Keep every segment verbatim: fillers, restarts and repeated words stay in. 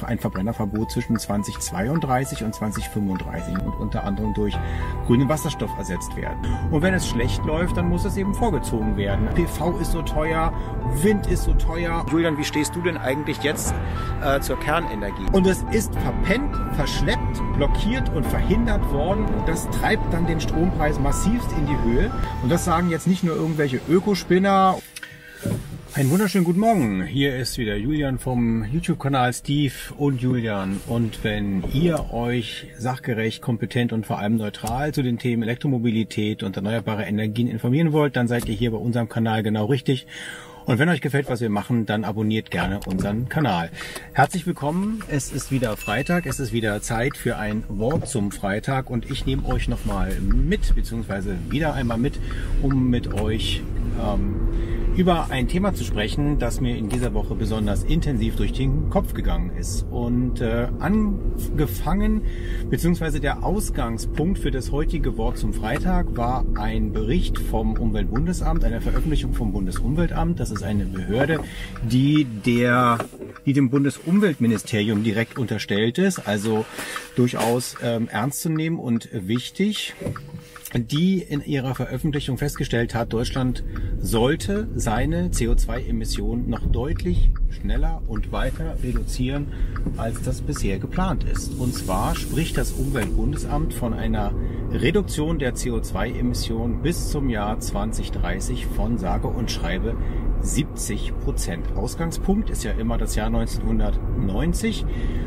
ein Verbrennerverbot zwischen zweitausendzweiunddreißig und zweitausendfünfunddreißig und unter anderem durch grünen Wasserstoff ersetzt werden. Und wenn es schlecht läuft, dann muss es eben vorgezogen werden. P V ist so teuer, Wind ist so teuer. Julian, wie stehst du denn eigentlich jetzt äh, zur Kernenergie? Und es ist verpennt, verschleppt, blockiert und verhindert worden. Und das treibt dann den Strompreis massivst in die Höhe. Und das sagen jetzt nicht nur irgendwelche Ökospinner. Einen wunderschönen guten Morgen. Hier ist wieder Julian vom YouTube-Kanal Steve und Julian. Und wenn ihr euch sachgerecht, kompetent und vor allem neutral zu den Themen Elektromobilität und erneuerbare Energien informieren wollt, dann seid ihr hier bei unserem Kanal genau richtig. Und wenn euch gefällt, was wir machen, dann abonniert gerne unseren Kanal. Herzlich willkommen. Es ist wieder Freitag. Es ist wieder Zeit für ein Wort zum Freitag. Und ich nehme euch nochmal mit, beziehungsweise wieder einmal mit, um mit euch ähm, über ein Thema zu sprechen, das mir in dieser Woche besonders intensiv durch den Kopf gegangen ist. Und äh, angefangen, beziehungsweise der Ausgangspunkt für das heutige Wort zum Freitag war ein Bericht vom Umweltbundesamt, eine Veröffentlichung vom Bundesumweltamt. Das ist eine Behörde, die der, die dem Bundesumweltministerium direkt unterstellt ist, also durchaus ähm, ernst zu nehmen und wichtig, die in ihrer Veröffentlichung festgestellt hat, Deutschland sollte seine C O zwei Emissionen noch deutlich schneller und weiter reduzieren, als das bisher geplant ist. Und zwar spricht das Umweltbundesamt von einer Reduktion der C O zwei Emissionen bis zum Jahr zweitausenddreißig von sage und schreibe siebzig Prozent. Ausgangspunkt ist ja immer das Jahr neunzehnhundertneunzig.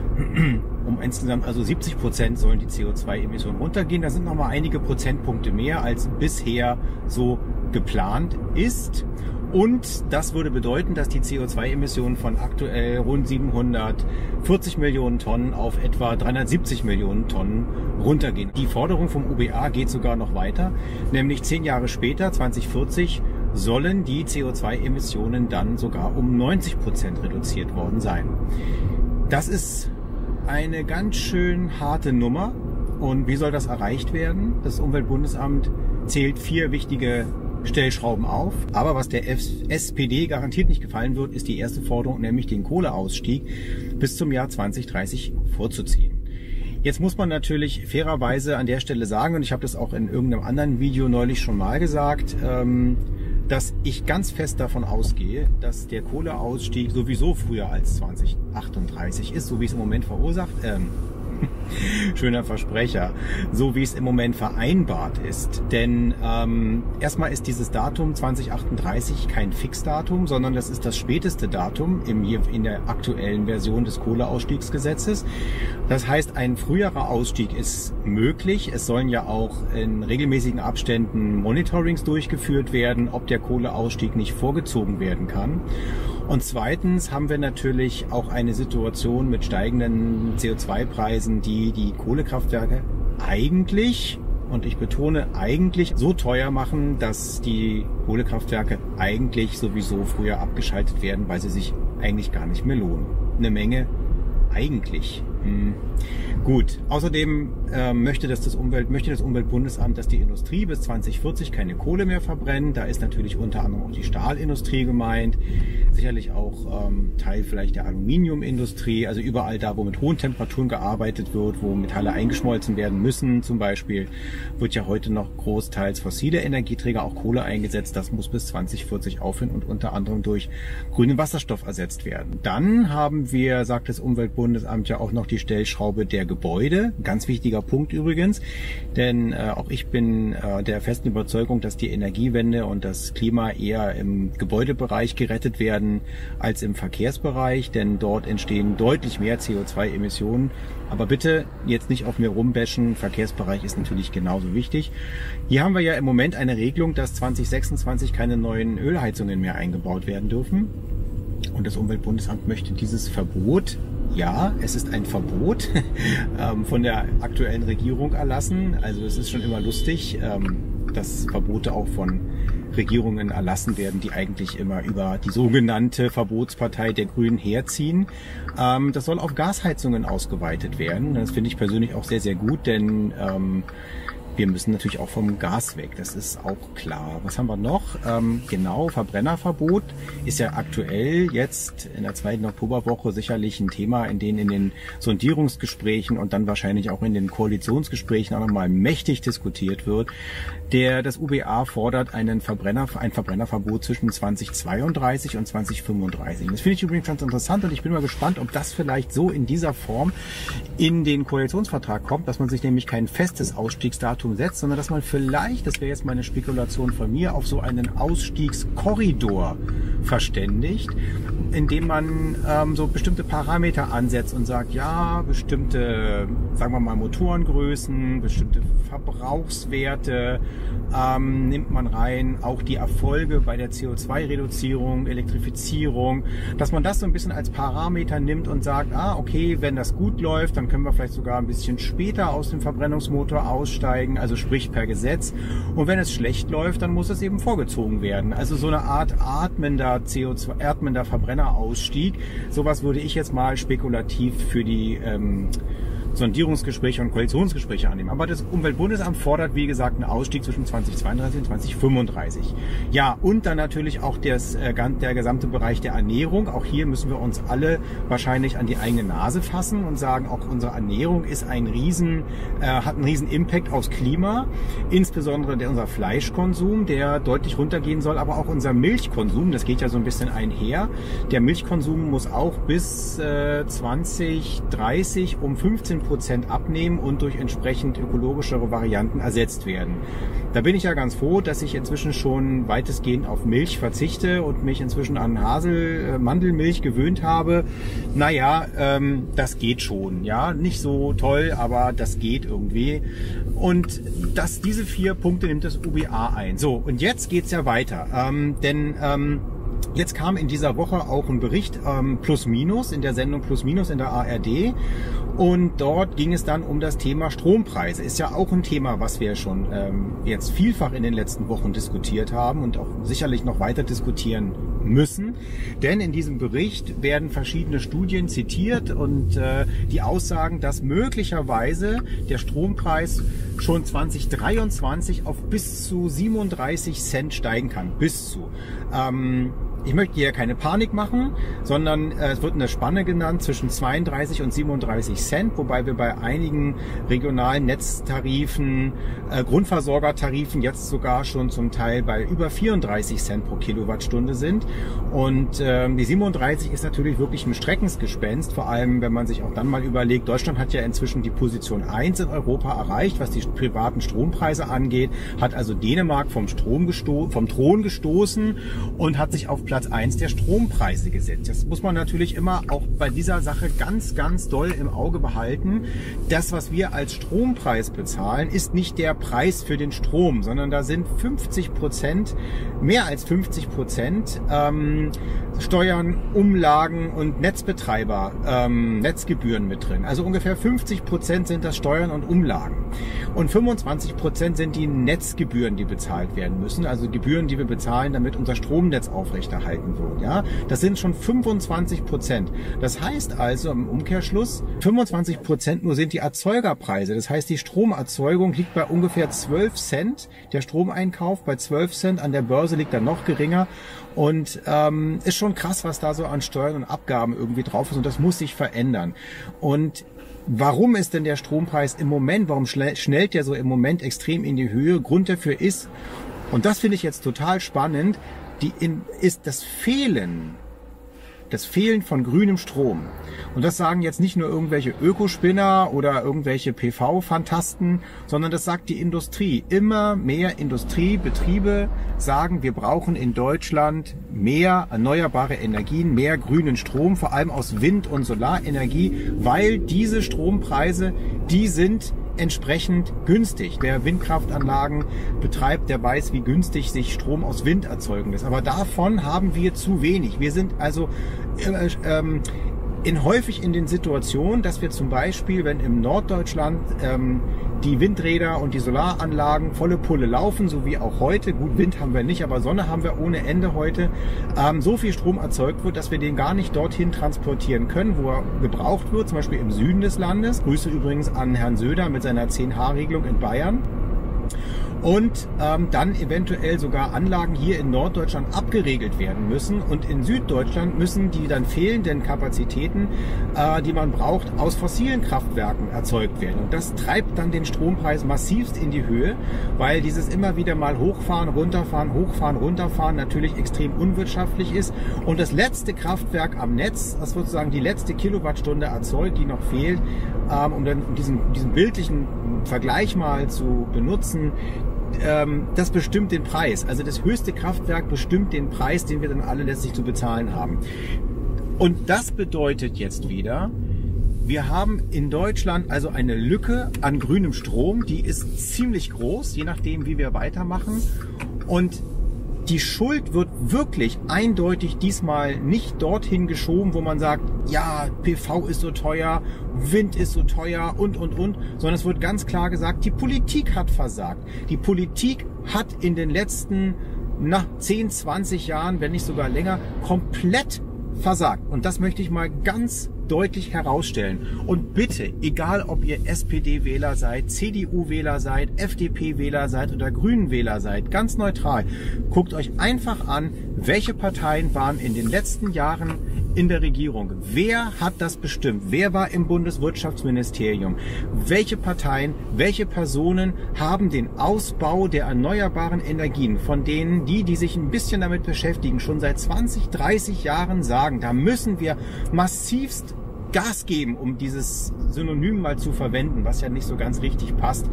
Um insgesamt also siebzig Prozent sollen die C O zwei Emissionen runtergehen. Das sind nochmal einige Prozentpunkte mehr, als bisher so geplant ist. Und das würde bedeuten, dass die C O zwei Emissionen von aktuell rund siebenhundertvierzig Millionen Tonnen auf etwa dreihundertsiebzig Millionen Tonnen runtergehen. Die Forderung vom U B A geht sogar noch weiter, nämlich zehn Jahre später, zweitausendvierzig, sollen die C O zwei Emissionen dann sogar um neunzig Prozent reduziert worden sein. Das ist eine ganz schön harte Nummer. Und wie soll das erreicht werden? Das Umweltbundesamt zählt vier wichtige Stellschrauben auf. Aber was der S P D garantiert nicht gefallen wird, ist die erste Forderung, nämlich den Kohleausstieg bis zum Jahr zweitausenddreißig vorzuziehen. Jetzt muss man natürlich fairerweise an der Stelle sagen, und ich habe das auch in irgendeinem anderen Video neulich schon mal gesagt, ähm, dass ich ganz fest davon ausgehe, dass der Kohleausstieg sowieso früher als zweitausendachtunddreißig ist, so wie es im Moment verursacht, ähm, schöner Versprecher, so wie es im Moment vereinbart ist. Denn ähm, erstmal ist dieses Datum zweitausendachtunddreißig kein Fixdatum, sondern das ist das späteste Datum im, in der aktuellen Version des Kohleausstiegsgesetzes. Das heißt, ein früherer Ausstieg ist möglich. Es sollen ja auch in regelmäßigen Abständen Monitorings durchgeführt werden, ob der Kohleausstieg nicht vorgezogen werden kann. Und zweitens haben wir natürlich auch eine Situation mit steigenden C O zwei Preisen, die die Kohlekraftwerke eigentlich, und ich betone eigentlich, so teuer machen, dass die Kohlekraftwerke eigentlich sowieso früher abgeschaltet werden, weil sie sich eigentlich gar nicht mehr lohnen. Eine Menge eigentlich. Hm. Gut, außerdem äh, möchte, das das Umwelt, möchte das Umweltbundesamt, dass die Industrie bis zweitausendvierzig keine Kohle mehr verbrennt. Da ist natürlich unter anderem auch die Stahlindustrie gemeint, sicherlich auch ähm, Teil vielleicht der Aluminiumindustrie, also überall da, wo mit hohen Temperaturen gearbeitet wird, wo Metalle eingeschmolzen werden müssen zum Beispiel, wird ja heute noch großteils fossile Energieträger, auch Kohle eingesetzt. Das muss bis zweitausendvierzig aufhören und unter anderem durch grünen Wasserstoff ersetzt werden. Dann haben wir, sagt das Umweltbundesamt, ja auch noch die Stellschraube der Gebäude. Ganz wichtiger Punkt übrigens, denn äh, auch ich bin äh, der festen Überzeugung, dass die Energiewende und das Klima eher im Gebäudebereich gerettet werden als im Verkehrsbereich, denn dort entstehen deutlich mehr C O zwei Emissionen. Aber bitte jetzt nicht auf mir rumbashen, Verkehrsbereich ist natürlich genauso wichtig. Hier haben wir ja im Moment eine Regelung, dass zweitausendsechsundzwanzig keine neuen Ölheizungen mehr eingebaut werden dürfen. Und das Umweltbundesamt möchte dieses Verbot, ja, es ist ein Verbot, von der aktuellen Regierung erlassen. Also es ist schon immer lustig, dass Verbote auch von Regierungen erlassen werden, die eigentlich immer über die sogenannte Verbotspartei der Grünen herziehen. Das soll auf Gasheizungen ausgeweitet werden. Das finde ich persönlich auch sehr, sehr gut, denn wir müssen natürlich auch vom Gas weg. Das ist auch klar. Was haben wir noch? Ähm, genau, Verbrennerverbot ist ja aktuell jetzt in der zweiten Oktoberwoche sicherlich ein Thema, in denen in den Sondierungsgesprächen und dann wahrscheinlich auch in den Koalitionsgesprächen auch nochmal mächtig diskutiert wird. Der, das U B A fordert einen Verbrenner, ein Verbrennerverbot zwischen zweitausendzweiunddreißig und zweitausendfünfunddreißig. Das finde ich übrigens ganz interessant und ich bin mal gespannt, ob das vielleicht so in dieser Form in den Koalitionsvertrag kommt, dass man sich nämlich kein festes Ausstiegsdatum setzt, sondern dass man vielleicht, das wäre jetzt meine Spekulation von mir, auf so einen Ausstiegskorridor verständigt, indem man ähm, so bestimmte Parameter ansetzt und sagt, ja, bestimmte, sagen wir mal, Motorengrößen, bestimmte Verbrauchswerte ähm, nimmt man rein, auch die Erfolge bei der C O zwei Reduzierung, Elektrifizierung, dass man das so ein bisschen als Parameter nimmt und sagt, ah, okay, wenn das gut läuft, dann können wir vielleicht sogar ein bisschen später aus dem Verbrennungsmotor aussteigen, also sprich per Gesetz. Und wenn es schlecht läuft, dann muss es eben vorgezogen werden. Also so eine Art atmender C O zwei, atmender Verbrennerausstieg. Sowas würde ich jetzt mal spekulativ für die ähm, Sondierungsgespräche und Koalitionsgespräche annehmen. Aber das Umweltbundesamt fordert, wie gesagt, einen Ausstieg zwischen zweitausendzweiunddreißig und zweitausendfünfunddreißig. Ja, und dann natürlich auch das, äh, der gesamte Bereich der Ernährung. Auch hier müssen wir uns alle wahrscheinlich an die eigene Nase fassen und sagen, auch unsere Ernährung ist ein riesen, äh, hat einen riesen Impact aufs Klima. Insbesondere der, unser Fleischkonsum, der deutlich runtergehen soll, aber auch unser Milchkonsum, das geht ja so ein bisschen einher. Der Milchkonsum muss auch bis äh, zweitausenddreißig um fünfzehn Prozent abnehmen und durch entsprechend ökologischere Varianten ersetzt werden. Da bin ich ja ganz froh, dass ich inzwischen schon weitestgehend auf Milch verzichte und mich inzwischen an Hasel, Mandelmilch gewöhnt habe. Naja, ähm, das geht schon. Ja, nicht so toll, aber das geht irgendwie. Und das, diese vier Punkte nimmt das U B A ein. So, und jetzt geht's ja weiter. Ähm, denn ähm, Jetzt kam in dieser Woche auch ein Bericht ähm, Plus Minus, in der Sendung Plus Minus in der A R D. Und dort ging es dann um das Thema Strompreise. Ist ja auch ein Thema, was wir schon ähm, jetzt vielfach in den letzten Wochen diskutiert haben und auch sicherlich noch weiter diskutieren müssen. Denn in diesem Bericht werden verschiedene Studien zitiert und äh, die aussagen, dass möglicherweise der Strompreis schon zweitausenddreiundzwanzig auf bis zu siebenunddreißig Cent steigen kann. Bis zu. Ähm, Ich möchte hier keine Panik machen, sondern äh, es wird eine Spanne genannt zwischen zweiunddreißig und siebenunddreißig Cent, wobei wir bei einigen regionalen Netztarifen, äh, Grundversorgertarifen jetzt sogar schon zum Teil bei über vierunddreißig Cent pro Kilowattstunde sind. Und äh, die siebenunddreißig ist natürlich wirklich ein Schreckensgespenst, vor allem wenn man sich auch dann mal überlegt, Deutschland hat ja inzwischen die Position eins in Europa erreicht, was die privaten Strompreise angeht, hat also Dänemark vom, Strom gesto- vom Thron gestoßen und hat sich auf Platz eins der Strompreise gesetzt. Das muss man natürlich immer auch bei dieser Sache ganz, ganz doll im Auge behalten. Das, was wir als Strompreis bezahlen, ist nicht der Preis für den Strom, sondern da sind fünfzig Prozent, mehr als fünfzig Prozent ähm, Steuern, Umlagen und Netzbetreiber, ähm, Netzgebühren mit drin. Also ungefähr fünfzig Prozent sind das Steuern und Umlagen. Und fünfundzwanzig Prozent sind die Netzgebühren, die bezahlt werden müssen. Also Gebühren, die wir bezahlen, damit unser Stromnetz aufrechterhalten wird. Ja? Das sind schon fünfundzwanzig Prozent. Das heißt also im Umkehrschluss, fünfundzwanzig Prozent nur sind die Erzeugerpreise. Das heißt, die Stromerzeugung liegt bei ungefähr zwölf Cent. Der Stromeinkauf bei zwölf Cent, an der Börse liegt dann noch geringer. Und ähm, ist schon krass, was da so an Steuern und Abgaben irgendwie drauf ist. Und das muss sich verändern. Und warum ist denn der Strompreis im Moment, warum schnellt der so im Moment extrem in die Höhe? Grund dafür ist, und das finde ich jetzt total spannend, die in, ist das Fehlen, das Fehlen von grünem Strom. Und das sagen jetzt nicht nur irgendwelche Ökospinner oder irgendwelche P V-Phantasten, sondern das sagt die Industrie. Immer mehr Industriebetriebe sagen, wir brauchen in Deutschland mehr erneuerbare Energien, mehr grünen Strom, vor allem aus Wind- und Solarenergie, weil diese Strompreise, die sind entsprechend günstig. Wer Windkraftanlagen betreibt, der weiß, wie günstig sich Strom aus Wind erzeugen lässt. Aber davon haben wir zu wenig. Wir sind also äh, ähm, in, häufig in den Situationen, dass wir zum Beispiel, wenn im Norddeutschland ähm, die Windräder und die Solaranlagen volle Pulle laufen, so wie auch heute, gut, Wind haben wir nicht, aber Sonne haben wir ohne Ende heute, ähm, so viel Strom erzeugt wird, dass wir den gar nicht dorthin transportieren können, wo er gebraucht wird, zum Beispiel im Süden des Landes. Grüße übrigens an Herrn Söder mit seiner zehn H Regelung in Bayern. und ähm, dann eventuell sogar Anlagen hier in Norddeutschland abgeregelt werden müssen und in Süddeutschland müssen die dann fehlenden Kapazitäten, äh, die man braucht, aus fossilen Kraftwerken erzeugt werden. Und das treibt dann den Strompreis massivst in die Höhe, weil dieses immer wieder mal hochfahren, runterfahren, hochfahren, runterfahren natürlich extrem unwirtschaftlich ist. Und das letzte Kraftwerk am Netz, das sozusagen die letzte Kilowattstunde erzeugt, die noch fehlt, ähm, um dann diesen, diesen bildlichen Vergleich mal zu benutzen, ähm, das bestimmt den Preis. Also das höchste Kraftwerk bestimmt den Preis, den wir dann alle letztlich zu bezahlen haben. Und das bedeutet jetzt wieder, wir haben in Deutschland also eine Lücke an grünem Strom, die ist ziemlich groß, je nachdem wie wir weitermachen. Und die Schuld wird wirklich eindeutig diesmal nicht dorthin geschoben, wo man sagt, ja, P V ist so teuer, Wind ist so teuer und, und, und, sondern es wird ganz klar gesagt, die Politik hat versagt. Die Politik hat in den letzten na, zehn, zwanzig Jahren, wenn nicht sogar länger, komplett versagt. Und das möchte ich mal ganz deutlich herausstellen. Und bitte, egal ob ihr S P D-Wähler seid, C D U-Wähler seid, F D P-Wähler seid oder Grünen-Wähler seid, ganz neutral, guckt euch einfach an, welche Parteien waren in den letzten Jahren in der Regierung. Wer hat das bestimmt? Wer war im Bundeswirtschaftsministerium? Welche Parteien, welche Personen haben den Ausbau der erneuerbaren Energien, von denen die, die sich ein bisschen damit beschäftigen, schon seit zwanzig, dreißig Jahren sagen, da müssen wir massivst Gas geben, um dieses Synonym mal zu verwenden, was ja nicht so ganz richtig passt.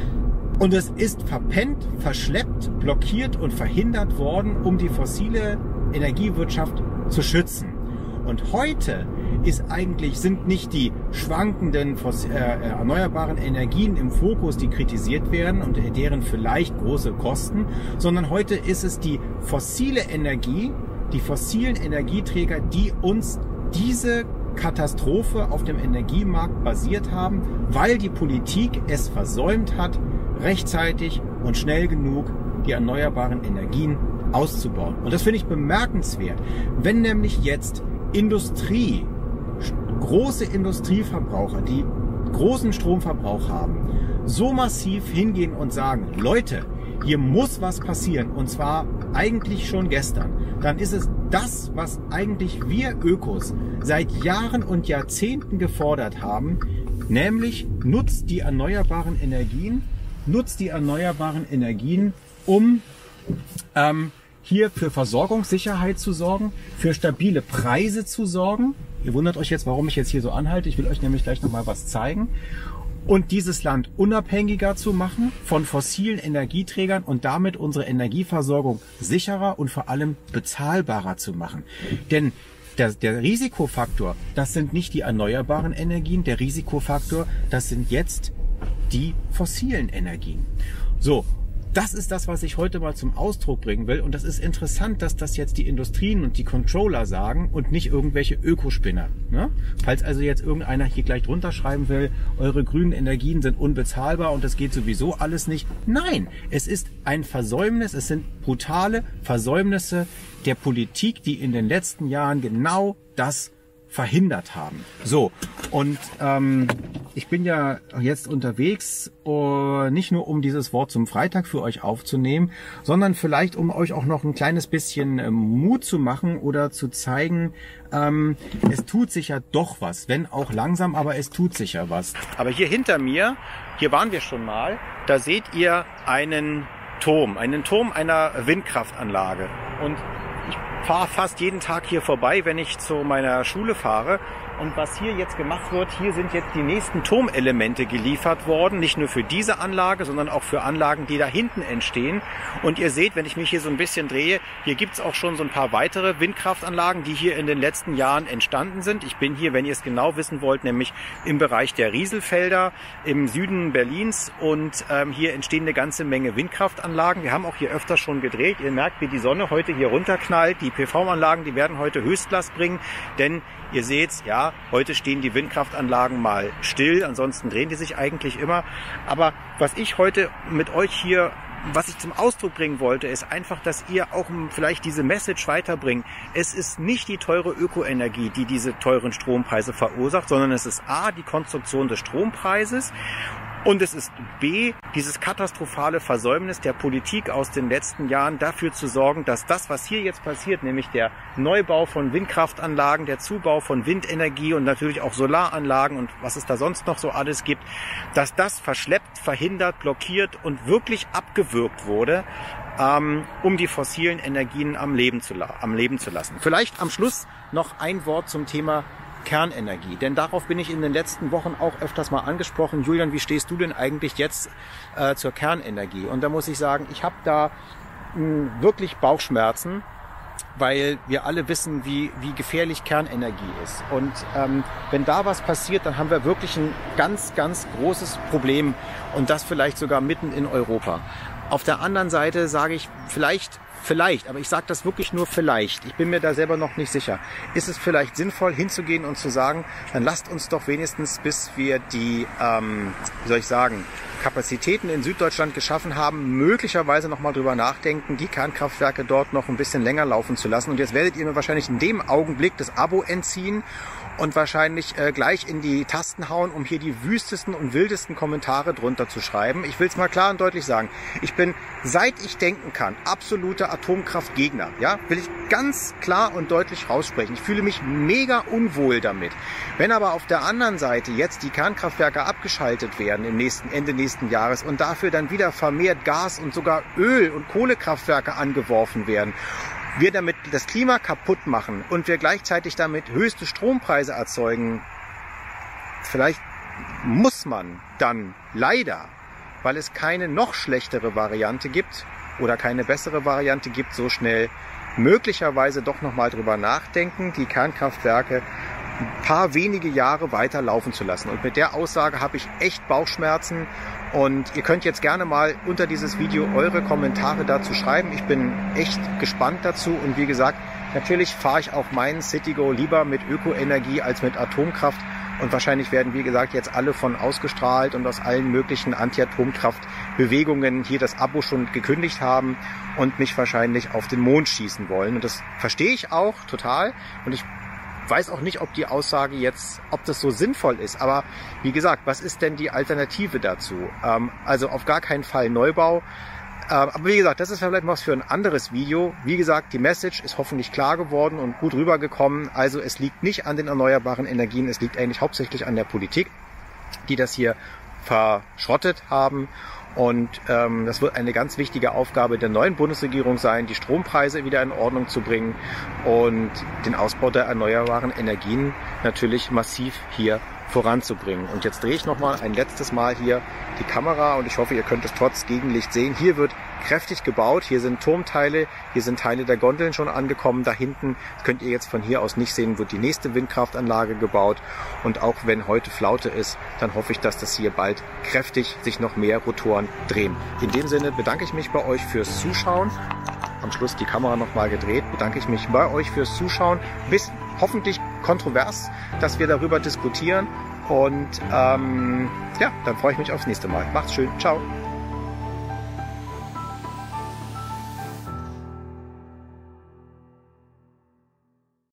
Und es ist verpennt, verschleppt, blockiert und verhindert worden, um die fossile Energiewirtschaft zu schützen. Und heute ist eigentlich, sind nicht die schwankenden äh, erneuerbaren Energien im Fokus, die kritisiert werden und deren vielleicht große Kosten, sondern heute ist es die fossile Energie, die fossilen Energieträger, die uns diese Katastrophe auf dem Energiemarkt basiert haben, weil die Politik es versäumt hat, rechtzeitig und schnell genug die erneuerbaren Energien auszubauen. Und das finde ich bemerkenswert. Wenn nämlich jetzt Industrie, große Industrieverbraucher, die großen Stromverbrauch haben, so massiv hingehen und sagen, Leute, hier muss was passieren und zwar eigentlich schon gestern, dann ist es das, was eigentlich wir Ökos seit Jahren und Jahrzehnten gefordert haben, nämlich nutzt die erneuerbaren Energien, nutzt die erneuerbaren Energien, um ähm, hier für Versorgungssicherheit zu sorgen, für stabile Preise zu sorgen. Ihr wundert euch jetzt, warum ich jetzt hier so anhalte. Ich will euch nämlich gleich nochmal was zeigen. Und dieses Land unabhängiger zu machen von fossilen Energieträgern und damit unsere Energieversorgung sicherer und vor allem bezahlbarer zu machen. Denn der, der Risikofaktor, das sind nicht die erneuerbaren Energien. Der Risikofaktor, das sind jetzt die fossilen Energien. So. Das ist das, was ich heute mal zum Ausdruck bringen will. Und das ist interessant, dass das jetzt die Industrien und die Controller sagen und nicht irgendwelche Ökospinner. Ne? Falls also jetzt irgendeiner hier gleich drunter schreiben will, eure grünen Energien sind unbezahlbar und das geht sowieso alles nicht. Nein, es ist ein Versäumnis, es sind brutale Versäumnisse der Politik, die in den letzten Jahren genau das verhindert haben. So, und ähm, ich bin ja jetzt unterwegs, uh, nicht nur um dieses Wort zum Freitag für euch aufzunehmen, sondern vielleicht um euch auch noch ein kleines bisschen ähm, Mut zu machen oder zu zeigen, ähm, es tut sich ja doch was, wenn auch langsam, aber es tut sich ja was. Aber hier hinter mir, hier waren wir schon mal, da seht ihr einen Turm, einen Turm einer Windkraftanlage. Und ich fahre fast jeden Tag hier vorbei, wenn ich zu meiner Schule fahre. Und was hier jetzt gemacht wird, hier sind jetzt die nächsten Turmelemente geliefert worden. Nicht nur für diese Anlage, sondern auch für Anlagen, die da hinten entstehen. Und ihr seht, wenn ich mich hier so ein bisschen drehe, hier gibt's auch schon so ein paar weitere Windkraftanlagen, die hier in den letzten Jahren entstanden sind. Ich bin hier, wenn ihr es genau wissen wollt, nämlich im Bereich der Rieselfelder im Süden Berlins. Und ähm, hier entstehen eine ganze Menge Windkraftanlagen. Wir haben auch hier öfter schon gedreht. Ihr merkt, wie die Sonne heute hier runterknallt. Die P V-Anlagen, die werden heute Höchstlast bringen, denn ihr seht's, ja, heute stehen die Windkraftanlagen mal still, ansonsten drehen die sich eigentlich immer. Aber was ich heute mit euch hier, was ich zum Ausdruck bringen wollte, ist einfach, dass ihr auch vielleicht diese Message weiterbringt. Es ist nicht die teure Ökoenergie, die diese teuren Strompreise verursacht, sondern es ist A, die Konstruktion des Strompreises Und es ist B, dieses katastrophale Versäumnis der Politik aus den letzten Jahren dafür zu sorgen, dass das, was hier jetzt passiert, nämlich der Neubau von Windkraftanlagen, der Zubau von Windenergie und natürlich auch Solaranlagen und was es da sonst noch so alles gibt, dass das verschleppt, verhindert, blockiert und wirklich abgewürgt wurde, ähm, um die fossilen Energien am Leben zu, am Leben zu lassen. Vielleicht am Schluss noch ein Wort zum Thema Kernenergie, denn darauf bin ich in den letzten Wochen auch öfters mal angesprochen. Julian, wie stehst du denn eigentlich jetzt äh, zur Kernenergie? Und da muss ich sagen, ich habe da mh, wirklich Bauchschmerzen, weil wir alle wissen, wie, wie gefährlich Kernenergie ist. Und ähm, wenn da was passiert, dann haben wir wirklich ein ganz, ganz großes Problem und das vielleicht sogar mitten in Europa. Auf der anderen Seite sage ich, vielleicht Vielleicht, aber ich sage das wirklich nur vielleicht. Ich bin mir da selber noch nicht sicher. Ist es vielleicht sinnvoll, hinzugehen und zu sagen, dann lasst uns doch wenigstens, bis wir die, ähm, wie soll ich sagen, Kapazitäten in Süddeutschland geschaffen haben, möglicherweise nochmal drüber nachdenken, die Kernkraftwerke dort noch ein bisschen länger laufen zu lassen. Und jetzt werdet ihr mir wahrscheinlich in dem Augenblick das Abo entziehen und wahrscheinlich äh, gleich in die Tasten hauen, um hier die wüstesten und wildesten Kommentare drunter zu schreiben. Ich will es mal klar und deutlich sagen. Ich bin, seit ich denken kann, absoluter Atomkraftgegner. Ja, will ich ganz klar und deutlich raussprechen. Ich fühle mich mega unwohl damit. Wenn aber auf der anderen Seite jetzt die Kernkraftwerke abgeschaltet werden im nächsten Ende nächsten Jahres und dafür dann wieder vermehrt Gas und sogar Öl- und Kohlekraftwerke angeworfen werden, wir damit das Klima kaputt machen und wir gleichzeitig damit höchste Strompreise erzeugen, vielleicht muss man dann leider, weil es keine noch schlechtere Variante gibt oder keine bessere Variante gibt, so schnell möglicherweise doch nochmal drüber nachdenken, die Kernkraftwerke ein paar wenige Jahre weiter laufen zu lassen. Und mit der Aussage habe ich echt Bauchschmerzen. Und ihr könnt jetzt gerne mal unter dieses Video eure Kommentare dazu schreiben. Ich bin echt gespannt dazu. Und wie gesagt, natürlich fahre ich auch meinen Citigo lieber mit Ökoenergie als mit Atomkraft. Und wahrscheinlich werden, wie gesagt, jetzt alle von ausgestrahlt und aus allen möglichen Anti-Atomkraft-Bewegungen hier das Abo schon gekündigt haben und mich wahrscheinlich auf den Mond schießen wollen. Und das verstehe ich auch total. Und ich weiß auch nicht, ob die Aussage jetzt, ob das so sinnvoll ist. Aber wie gesagt, was ist denn die Alternative dazu? Ähm, also auf gar keinen Fall Neubau. Äh, aber wie gesagt, das ist vielleicht was für ein anderes Video. Wie gesagt, die Message ist hoffentlich klar geworden und gut rübergekommen. Also es liegt nicht an den erneuerbaren Energien, es liegt eigentlich hauptsächlich an der Politik, die das hier verschrottet haben. Und ähm, das wird eine ganz wichtige Aufgabe der neuen Bundesregierung sein, die Strompreise wieder in Ordnung zu bringen und den Ausbau der erneuerbaren Energien natürlich massiv hier voranzubringen. Und jetzt drehe ich nochmal ein letztes Mal hier die Kamera und ich hoffe, ihr könnt es trotz Gegenlicht sehen. Hier wird kräftig gebaut, hier sind Turmteile, hier sind Teile der Gondeln schon angekommen. Da hinten, das könnt ihr jetzt von hier aus nicht sehen, wird die nächste Windkraftanlage gebaut. Und auch wenn heute Flaute ist, dann hoffe ich, dass das hier bald kräftig sich noch mehr Rotoren drehen. In dem Sinne bedanke ich mich bei euch fürs Zuschauen. Am Schluss die Kamera nochmal gedreht, bedanke ich mich bei euch fürs Zuschauen. Bis hoffentlich kontrovers, dass wir darüber diskutieren. Und ähm, ja, dann freue ich mich aufs nächste Mal. Macht's schön. Ciao.